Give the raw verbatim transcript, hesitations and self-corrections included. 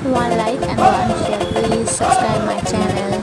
one like and one share. Please subscribe my channel.